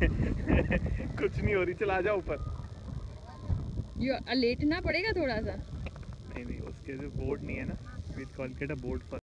कुछ नहीं हो रही, चला जा ऊपर। लेटना पड़ेगा थोड़ा सा। नहीं उसके जो बोर्ड नहीं है ना, we call it a board for